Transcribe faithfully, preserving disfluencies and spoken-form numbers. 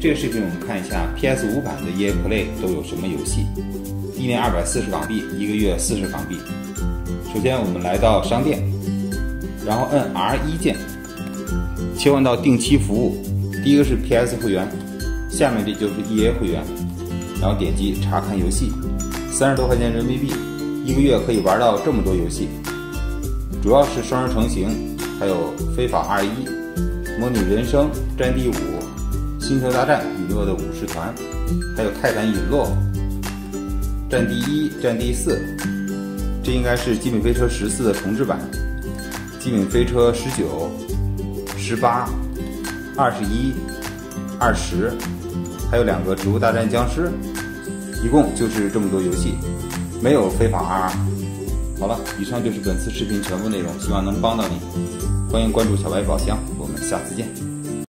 这个视频我们看一下 P S 五 版的 E A Play 都有什么游戏。一年二百四十港币，一个月四十港币。首先我们来到商店，然后摁 R 一 键，切换到定期服务。第一个是 P S 会员，下面这就是 E A 会员，然后点击查看游戏，三十多块钱人民币，一个月可以玩到这么多游戏，主要是双人成行，还有非法二一、模拟人生、战地五、星球大战陨落的武士团，还有泰坦陨落、战地一、战地四，这应该是极品飞车十四的重置版，极品飞车十九、十八、二十一、二十，还有两个植物大战僵尸，一共就是这么多游戏，没有非法 R。好了，以上就是本次视频全部内容，希望能帮到你。欢迎关注小白宝箱，我们下次见。